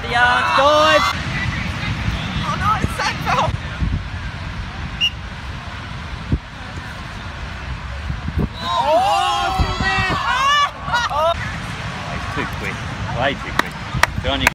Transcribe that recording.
the yarn, good! Oh no, it's Seinfeld! Too quick, way too quick. Good on you.